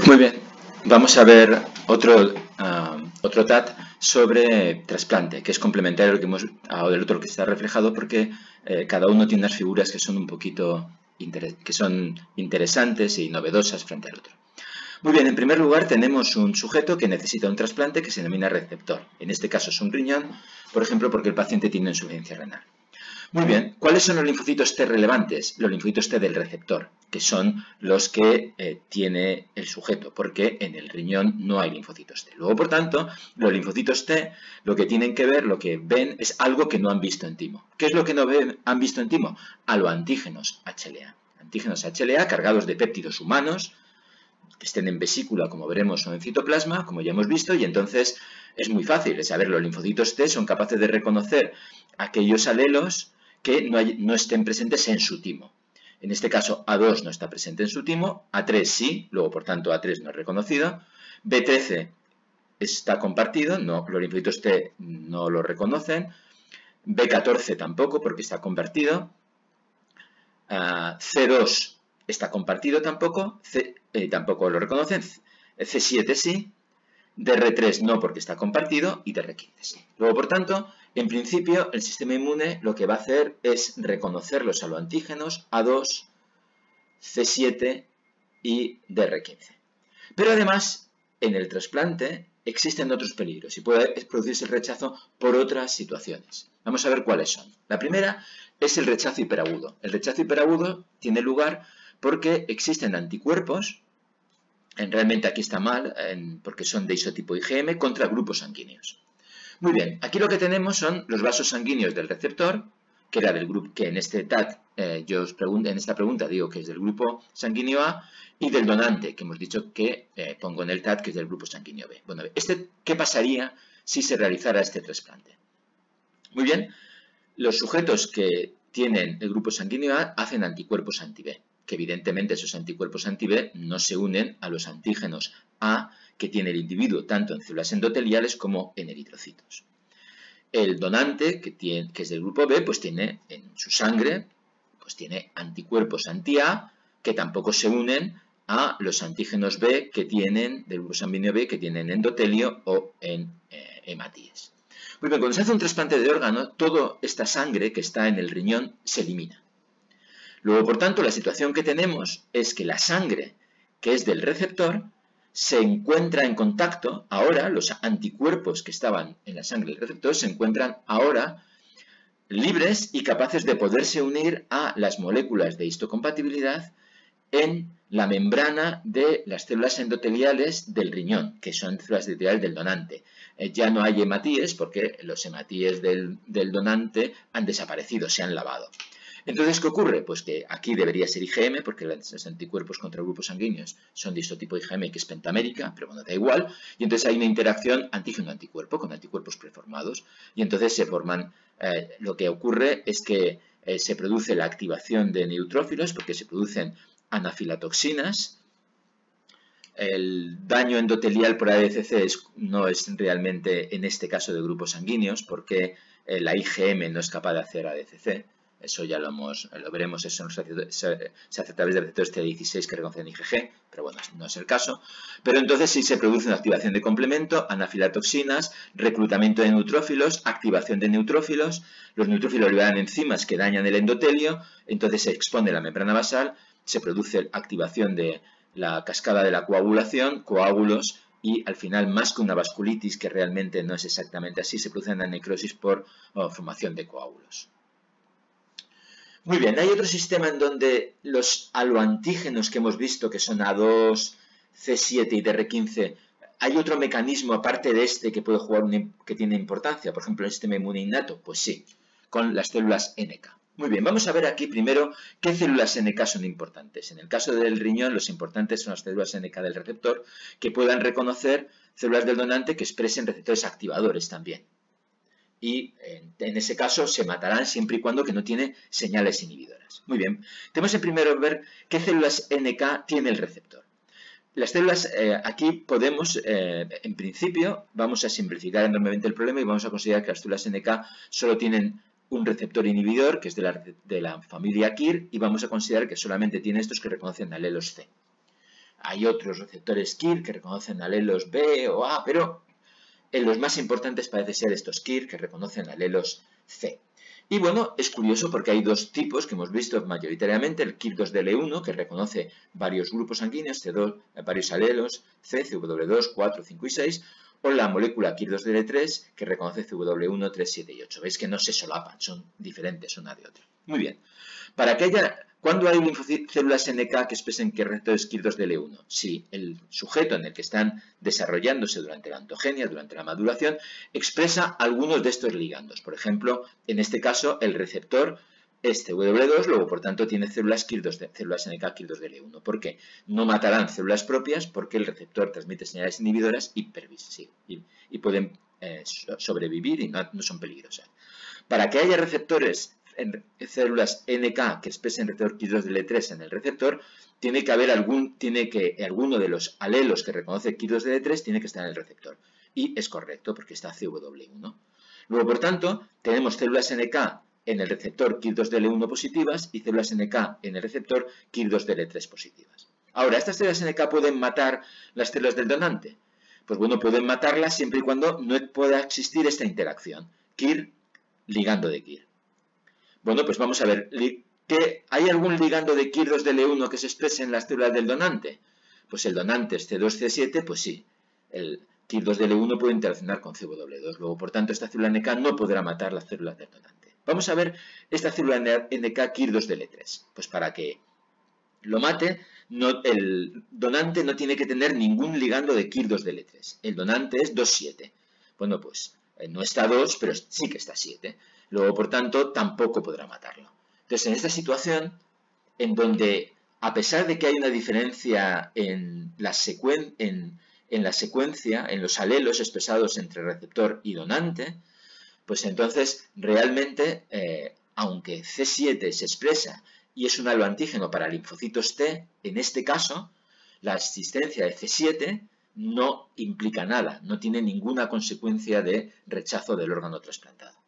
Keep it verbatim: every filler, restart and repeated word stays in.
Muy bien, vamos a ver otro, uh, otro T A T sobre trasplante, que es complementario a lo que hemos, a del otro que está reflejado, porque eh, cada uno tiene unas figuras que son un poquito que son interesantes y novedosas frente al otro. Muy bien, en primer lugar tenemos un sujeto que necesita un trasplante que se denomina receptor. En este caso es un riñón, por ejemplo, porque el paciente tiene insuficiencia renal. Muy bien, ¿cuáles son los linfocitos T relevantes? Los linfocitos T del receptor, que son los que eh, tiene el sujeto, porque en el riñón no hay linfocitos T. Luego, por tanto, los linfocitos T lo que tienen que ver, lo que ven, es algo que no han visto en timo. ¿Qué es lo que no ven, han visto en timo? Aloantígenos H L A. Antígenos H L A cargados de péptidos humanos, que estén en vesícula, como veremos, o en citoplasma, como ya hemos visto, y entonces es muy fácil de saber. Los linfocitos T son capaces de reconocer aquellos alelos que no, hay, no estén presentes en su timo. En este caso, A dos no está presente en su timo, A tres sí, luego por tanto A tres no es reconocido, B trece está compartido, no, los linfocitos T no lo reconocen, B catorce tampoco porque está compartido, uh, C dos está compartido tampoco, C, eh, tampoco lo reconocen, C siete sí, D R tres no porque está compartido y D R quince sí. Luego, por tanto, en principio el sistema inmune lo que va a hacer es reconocer los aloantígenos A dos, C siete y D R quince. Pero además, en el trasplante existen otros peligros y puede producirse el rechazo por otras situaciones. Vamos a ver cuáles son. La primera es el rechazo hiperagudo. El rechazo hiperagudo tiene lugar porque existen anticuerpos, realmente aquí está mal, porque son de isotipo I G M, contra grupos sanguíneos. Muy bien, aquí lo que tenemos son los vasos sanguíneos del receptor, que era del grupo, que en este T A T, eh, yo os pregunto, en esta pregunta digo que es del grupo sanguíneo A, y del donante, que hemos dicho que eh, pongo en el T A T que es del grupo sanguíneo B. Bueno, este, ¿qué pasaría si se realizara este trasplante? Muy bien, los sujetos que tienen el grupo sanguíneo A hacen anticuerpos anti-B, que evidentemente esos anticuerpos anti-B no se unen a los antígenos A que tiene el individuo tanto en células endoteliales como en eritrocitos. El donante, que, tiene, que es del grupo B, pues tiene en su sangre pues tiene anticuerpos anti-A que tampoco se unen a los antígenos B que tienen, del grupo sanguíneo B, que tienen endotelio o en eh, hematíes. Muy bien, cuando se hace un trasplante de órgano, toda esta sangre que está en el riñón se elimina. Luego, por tanto, la situación que tenemos es que la sangre que es del receptor se encuentra en contacto, ahora los anticuerpos que estaban en la sangre del receptor se encuentran ahora libres y capaces de poderse unir a las moléculas de histocompatibilidad en la membrana de las células endoteliales del riñón, que son células endoteliales del donante. Eh, ya no hay hematíes porque los hematíes del, del donante han desaparecido, se han lavado. Entonces, ¿qué ocurre? Pues que aquí debería ser I G M, porque los anticuerpos contra grupos sanguíneos son de isotipo I G M, que es pentamérica, pero bueno, da igual. Y entonces hay una interacción antígeno-anticuerpo con anticuerpos preformados. Y entonces se forman, eh, lo que ocurre es que eh, se produce la activación de neutrófilos, porque se producen anafilatoxinas. El daño endotelial por A D C C es, no es realmente en este caso de grupos sanguíneos, porque eh, la I G M no es capaz de hacer A D C C. Eso ya lo, hemos, lo veremos, eso se, se, se hace a través de receptores T dieciséis que reconocen I G G, pero bueno, no es el caso. Pero entonces sí se produce una activación de complemento, anafilatoxinas, reclutamiento de neutrófilos, activación de neutrófilos, los neutrófilos liberan enzimas que dañan el endotelio, entonces se expone la membrana basal, se produce activación de la cascada de la coagulación, coágulos, y al final, más que una vasculitis, que realmente no es exactamente así, se produce una necrosis por oh, formación de coágulos. Muy bien, hay otro sistema en donde los aloantígenos que hemos visto, que son A dos, C siete y D R quince, ¿hay otro mecanismo aparte de este que puede jugar una, que tiene importancia? Por ejemplo, el sistema inmune innato. Pues sí, con las células N K. Muy bien, vamos a ver aquí primero qué células N K son importantes. En el caso del riñón, los importantes son las células N K del receptor, que puedan reconocer células del donante que expresen receptores activadores también. Y en ese caso se matarán siempre y cuando que no tiene señales inhibidoras. Muy bien, tenemos que primero ver qué células N K tiene el receptor. Las células, eh, aquí podemos, eh, en principio, vamos a simplificar enormemente el problema y vamos a considerar que las células N K solo tienen un receptor inhibidor, que es de la, de la familia K I R, y vamos a considerar que solamente tiene estos que reconocen alelos C. hay otros receptores K I R que reconocen alelos B o A, pero en los más importantes parece ser estos K I R que reconocen alelos C. Y bueno, es curioso porque hay dos tipos que hemos visto mayoritariamente, el K I R dos D L uno, que reconoce varios grupos sanguíneos, C dos, varios alelos, C, C W dos, cuatro, cinco y seis, o la molécula K I R dos D L tres, que reconoce C W uno, tres, siete y ocho. Veis que no se solapan, son diferentes una de otra. Muy bien. Para que haya, ¿cuándo hay células N K que expresen que receptores K I R dos D L uno? Si el sujeto en el que están desarrollándose durante la ontogenia, durante la maduración, expresa algunos de estos ligandos. Por ejemplo, en este caso, el receptor es C W dos, luego por tanto tiene células, K I R dos D, células N K K I R dos D L uno. ¿Por qué? No matarán células propias porque el receptor transmite señales inhibidoras y, sí, y, y pueden eh, sobrevivir y no, no son peligrosas. Para que haya receptores en células N K que expresen receptor K I R dos D L tres en el receptor, tiene que haber algún, tiene que, alguno de los alelos que reconoce K I R dos D L tres tiene que estar en el receptor. Y es correcto porque está C W uno. Luego, por tanto, tenemos células N K en el receptor K I R dos D L uno positivas y células N K en el receptor K I R dos D L tres positivas. Ahora, ¿estas células N K pueden matar las células del donante? Pues bueno, pueden matarlas siempre y cuando no pueda existir esta interacción. K I R ligando de K I R. Bueno, pues vamos a ver, ¿que ¿hay algún ligando de K I R dos D L uno que se exprese en las células del donante? Pues el donante es C dos C siete, pues sí, el K I R dos D L uno puede interaccionar con C W dos, luego por tanto esta célula N K no podrá matar las células del donante. Vamos a ver esta célula N K K I R dos D L tres, pues para que lo mate, no, el donante no tiene que tener ningún ligando de K I R dos D L tres, el donante es dos siete, bueno pues no está dos, pero sí que está siete. Luego, por tanto, tampoco podrá matarlo. Entonces, en esta situación, en donde, a pesar de que hay una diferencia en la, secuen en, en la secuencia, en los alelos expresados entre receptor y donante, pues entonces, realmente, eh, aunque C siete se expresa y es un aloantígeno para linfocitos T, en este caso, la existencia de C siete no implica nada, no tiene ninguna consecuencia de rechazo del órgano trasplantado.